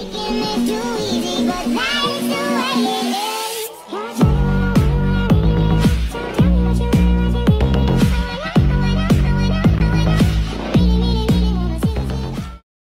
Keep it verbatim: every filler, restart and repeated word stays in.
thinking it's too easy, but that is the way it is.